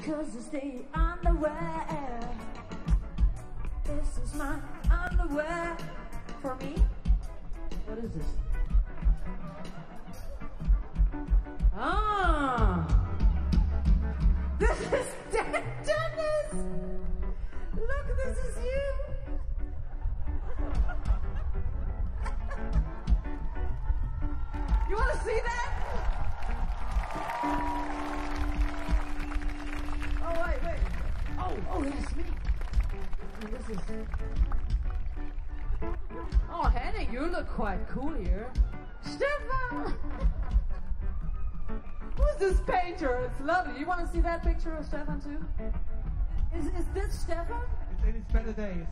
'cause it's the underwear. This is my underwear. For me? What is this? Ah! This is Dennis! Look, this is you! You wanna see that? Oh, wait. Oh, that's me. And this is... Oh, Henning, you look quite cool here. Stefan! Who's this painter? It's lovely. You want to see that picture of Stefan too? Is this Stefan? It's in his better days.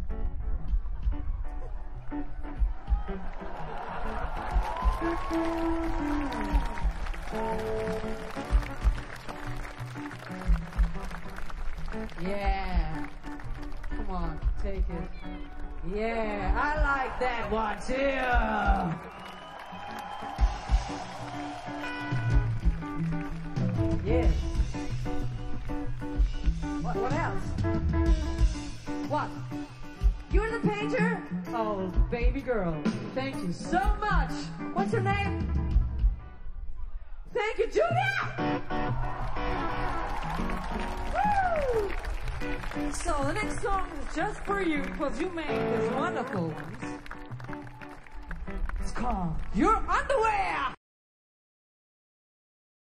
Yeah. Come on, take it. Yeah, I like that one too. Yes. What else? What? You're the painter? Oh, baby girl. Thank you so much. What's your name? Thank you, Julia! Woo! So the next song is just for you because you made this wonderful ones. It's called Your Underwear!